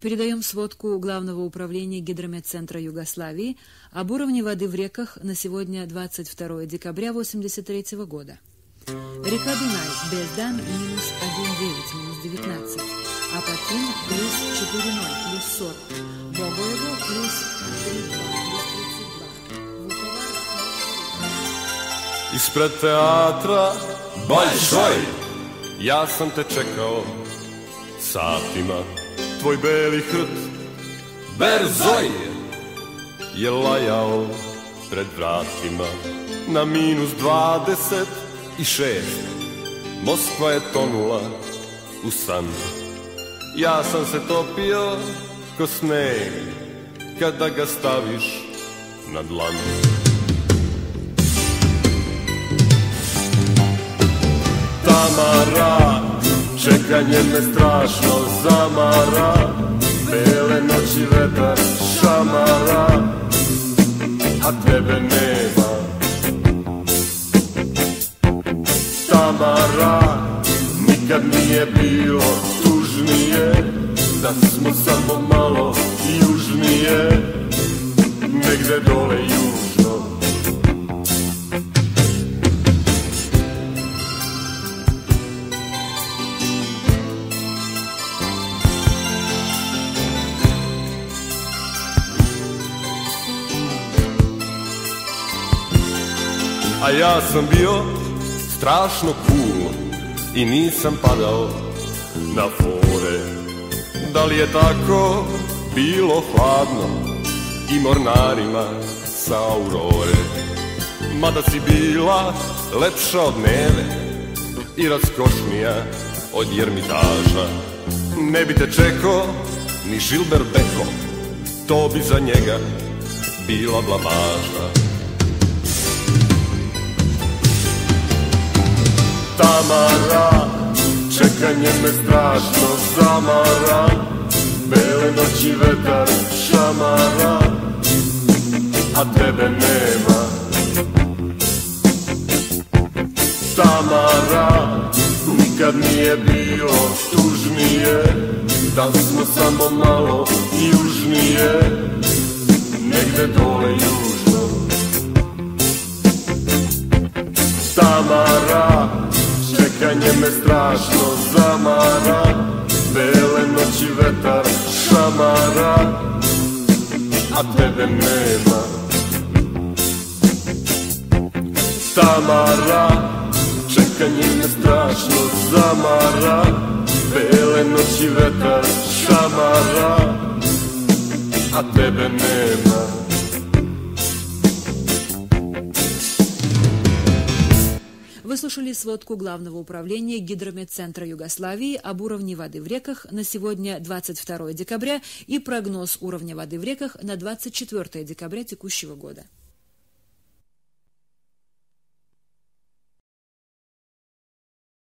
Передаем сводку Главного управления Гидрометцентра Югославии об уровне воды в реках на сегодня 22 декабря 1983 года. Река Дунай, Бездан, минус 1,9, минус 19. Апатин, плюс 4,0, плюс 40. Богоево, плюс 3,2, плюс 32. Vukovar, Ispred teatra Большой ja sam te čekao satima. Tvoj beli hrt Berzoj je lajao pred vratima. Na minus 26 Moskva je tonula u san. Ja sam se topio ko sneg kada ga staviš na dlan. Tamara, čekanje me strašno zamara. Bele noći vetar šamara, a tebe nema. Tamara, nikad nije bilo tužnije, da smo samo malo južnije, negde dole južno. A ja sam bio strašno cool i nisam padao na fore. Da li je tako bilo hladno i mornarima sa Aurore? Mada si bila lepša od Neve i raskošnija od Ermitaža. Ne bi te čekao ni Žilber Beko, to bi za njega bila blamaža. Tamara, čekanje me strašno zamara. Bele noći vetar šamara, a tebe nema. Tamara, nikad nije bilo tužnije, da smo samo malo južnije, negde dole južno. Tamara, čekanje me strašno zamara. Bele noći vetar šamara, a tebe nema. Tamara, čekanje me strašno zamara. Bele noći vetar šamara, a tebe nema. Вы слушали сводку Главного управления Гидрометцентра Югославии об уровне воды в реках на сегодня 22 декабря и прогноз уровня воды в реках на 24 декабря текущего года.